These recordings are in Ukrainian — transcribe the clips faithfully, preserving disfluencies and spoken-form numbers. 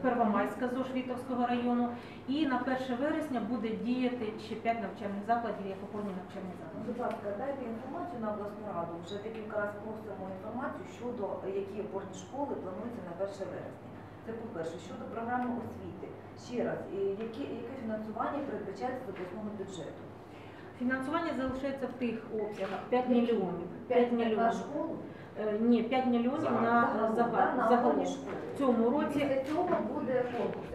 Первомайська ЗОЖ Вітовського району. І на перше вересня буде діяти ще п'ять навчальних закладів, як опорні навчальні заклади. Будь ласка, дайте інформацію на обласну раду. Вже декілька разів просимо інформацію щодо які опорні школи плануються на перше вересня. Це по-перше. Щодо програми освіти. Ще раз, які, яке фінансування передбачається з обласного бюджету? Фінансування залишається в тих обсягах п'ять мільйонів. п'ять мільйонів на школу? Ні, п'ять мільйонів на загалом. В цьому році після цього буде конкурс.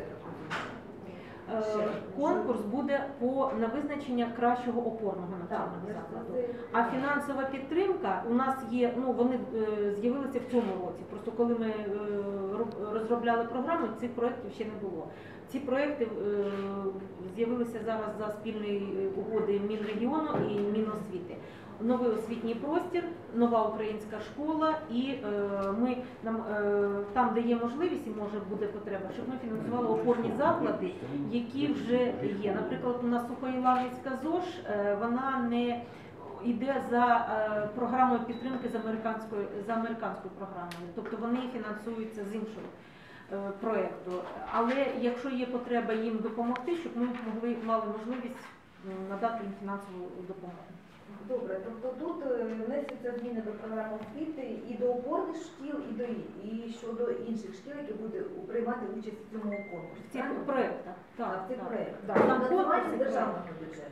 Конкурс буде по на визначення кращого опорного навчального закладу. А фінансова підтримка у нас є, ну вони з'явилися в цьому році. Просто коли ми розробляли програму, цих проєктів ще не було. Ці проєкти з'явилися зараз за спільної угоди Мінрегіону і Міносвіти. Новий освітній простір, нова українська школа, і е, ми нам е, там, де є можливість і може буде потреба, щоб ми фінансували опорні заклади, які вже є. Наприклад, у нас Сухоїлавницька ЗОЖ, е, вона не йде за е, програмою підтримки з американською за американською програмою, тобто вони фінансуються з іншого е, проєкту. Але якщо є потреба їм допомогти, щоб ми могли мали можливість надати їм фінансову допомогу. Добре, тобто тут внесуться зміни до програми освіти і до опорних шкіл, і до і щодо інших шкіл, які будуть приймати участь в цьому конкурсі. В цих проєктах. Так, в цих проєктах. Так. Там Фінансування конкурси, з державного бюджету.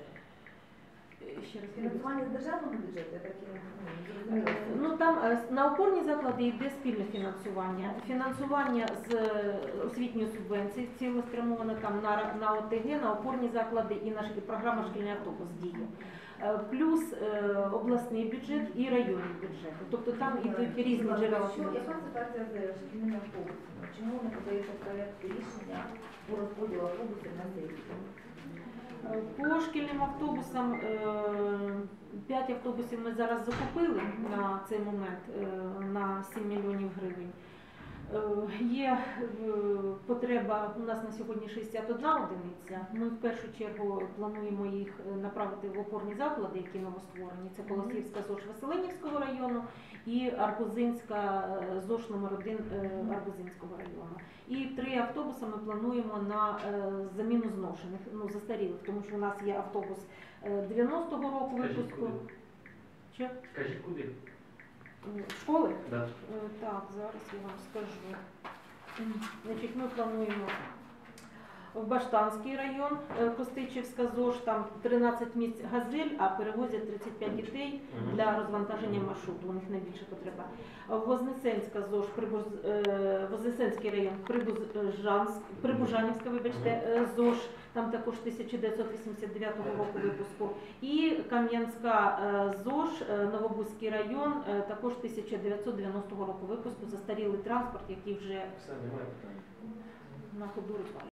Ще раз. Фінансування з державного бюджету, я так і не зрозуміла. Ну там на опорні заклади йде спільне фінансування. Фінансування з освітньої субвенції цілеспрямовано там на, на ОТГ, на опорні заклади і на програма «Шкільний автобус» діє. Плюс е, обласний бюджет і районний бюджет. Тобто там йдуть різні джерела фінансування. Яка ситуація з шкільними автобусами? Чому не подається проєкт рішення по розподілу автобусів на сесію? По шкільним автобусам п'ять автобусів ми зараз закупили на цей момент на сім мільйонів гривень. Є потреба, у нас на сьогодні шістдесят одна одиниця. Ми в першу чергу плануємо їх направити в опорні заклади, які новостворені. Це Колосівська ЗОЖ Веселинівського району і Арбузинська ЗОЖ номер один Арбузинського району. І три автобуси ми плануємо на заміну зношених, ну застарілих, тому що у нас є автобус дев'яностого року випуску. Що? Скажіть, куди? Школи? Да. Так, зараз я вам скажу. Значить, ми плануємо в Баштанський район, Костичівська ЗОЖ, там тринадцять місць «Газель», а перевозять тридцять п'ять дітей для розвантаження маршруту, у них найбільша потреба. Вознесенська ЗОЖ, Прибуз... Вознесенський район, Прибужанськ... Прибужанівська, вибачте, ЗОЖ, там також тисяча дев'ятсот вісімдесят дев'ятого року випуску. І Кам'янська ЗОЖ, Новобузький район, також тисяча дев'ятсот дев'яностого року випуску, застарілий транспорт, який вже на ходу рухає.